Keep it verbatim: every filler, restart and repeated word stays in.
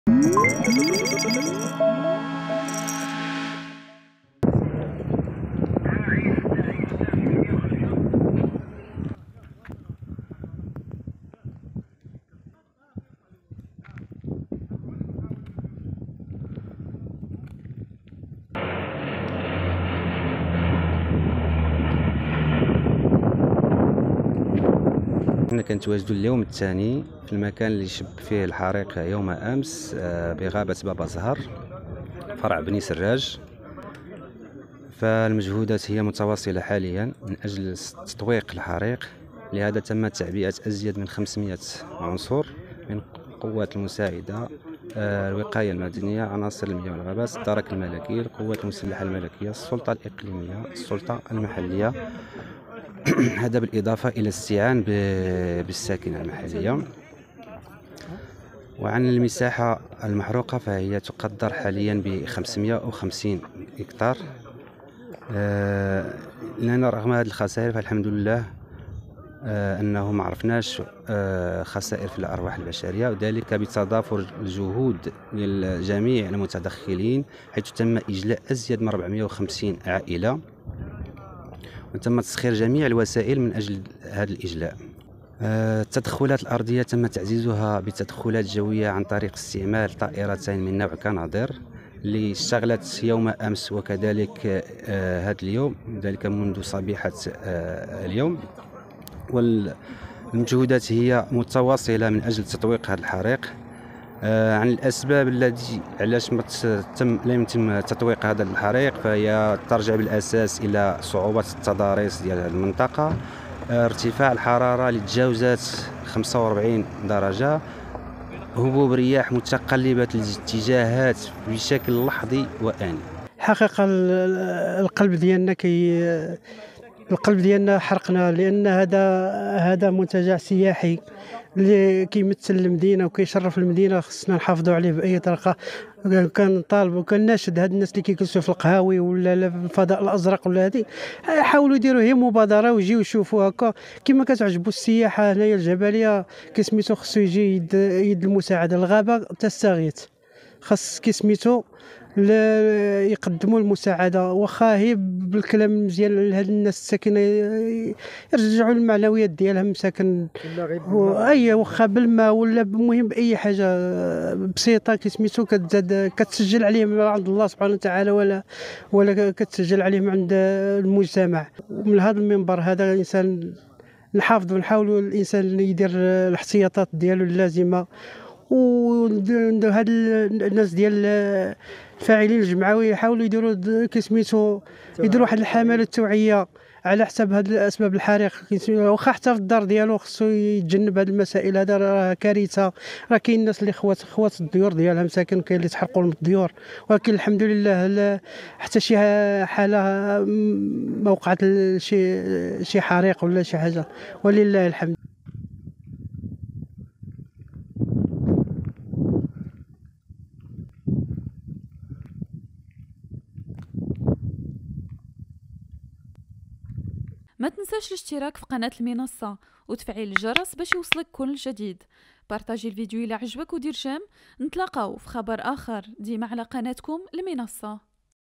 كنا كنتواجدوا اليوم الثاني في المكان اللي شب فيه الحريق يوم امس بغابه بابا زهر فرع بني سراج. فالمجهودات هي متواصله حاليا من اجل تطويق الحريق. لهذا تم تعبئه ازيد من خمسمائة عنصر من القوات المساعده، الوقايه المدنيه، عناصر المياه والغابات، الدرك الملكي، القوات المسلحه الملكيه، السلطه الاقليميه، السلطه المحليه. هذا بالإضافة إلى الاستيعان بالساكنة المحلية. وعن المساحة المحروقة فهي تقدر حاليا ب خمسمائة وخمسين هكتار. لأن رغم هذه الخسائر فالحمد لله أنه ما عرفناش خسائر في الأرواح البشرية، وذلك بتضافر الجهود لجميع المتدخلين، حيث تم إجلاء أزيد من أربعمائة وخمسين عائلة، وتم تسخير جميع الوسائل من أجل هذا الإجلاء. التدخلات الأرضية تم تعزيزها بتدخلات جوية عن طريق استعمال طائرتين من نوع كنادر اللي اشتغلت يوم أمس وكذلك هذا اليوم، ذلك منذ صبيحة اليوم. والمجهودات هي متواصلة من أجل تطويق هذا الحريق. عن الأسباب التي علاش ما تم لم يتم تطويق هذا الحريق فهي ترجع بالأساس إلى صعوبة التضاريس ديال المنطقة، ارتفاع الحرارة اللي تجاوزات خمسة وأربعين درجة، هبوب رياح متقلبة الاتجاهات بشكل لحظي وآني. حقيقة القلب ديالنا كي القلب ديالنا حرقنا، لأن هذا هذا منتجع سياحي اللي كيمثل المدينه وكيشرف المدينه، خصنا نحافظوا عليه باي طريقه. كنطالب وكناشد هاد الناس اللي كيجلسوا في القهاوي ولا في الفضاء الازرق ولا هذه، يحاولوا يديروا هي مبادره ويجيو يشوفوا هكا كما كتعجبوا السياحه هنايا الجبليه. كسميتو خصو يجي يد, يد المساعده. الغابه تستغيث، خاص كسميتو يقدموا المساعده، واخا هي بالكلام مزيان لهاد الناس الساكنه يرجعوا المعنويات ديالهم مساكن، اي واخا بالماء ولا المهم باي حاجه بسيطه كسميتو كتزاد كتسجل عليهم من عند الله سبحانه وتعالى، ولا ولا كتسجل عليهم عند المجتمع. ومن هذا المنبر هذا الانسان نحافظوا ونحاولوا الانسان يدير الاحتياطات ديالو اللازمه. وهاد الناس ديال الفاعلين الجمعوي يحاولوا يديروا كسميتو يديروا واحد الحمله التوعيه على حساب هاد الاسباب الحريق. واخا حتى في الدار ديالو خصو يتجنب هاد المسائل، هذا راه كارثه. راه كاين الناس اللي خوات خوات الديور ديالها مساكن، كاين اللي تحرقوا لهم الديور، ولكن الحمد لله حتى شي حاله ما وقعت شي شي حريق ولا شي حاجه، ولله الحمد. ما تنساش الاشتراك في قناة المنصة وتفعيل الجرس باش يوصلك كل جديد. بارطاجي الفيديو إلى عجبك ودير جيم. نتلاقاو في خبر آخر ديما على قناتكم المنصة.